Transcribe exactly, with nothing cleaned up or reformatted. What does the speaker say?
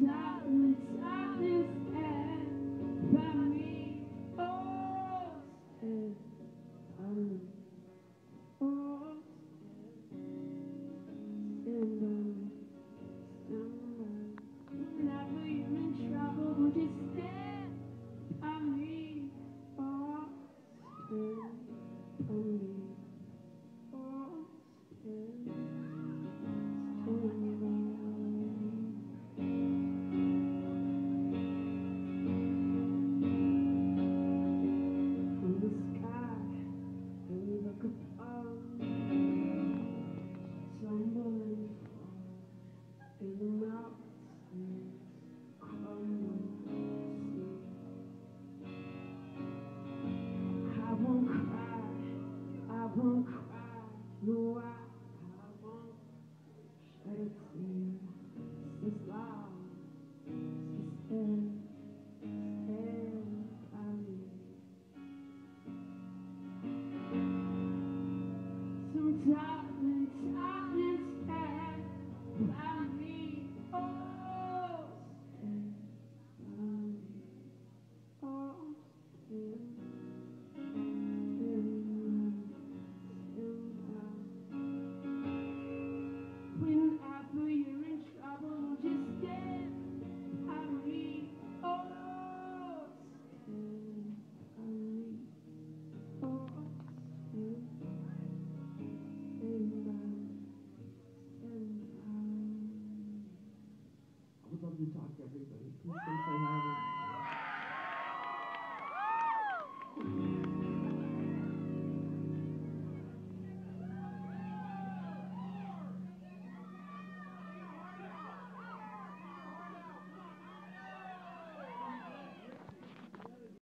Silence, silence, and by me. Oh, stand by me. Oh, stand by me. Stand by me. Whenever you're in trouble, would you stand by me? Oh, stand by me. Oh, stand, stand by me. From the sky, when you look upon, trembling in the mountains.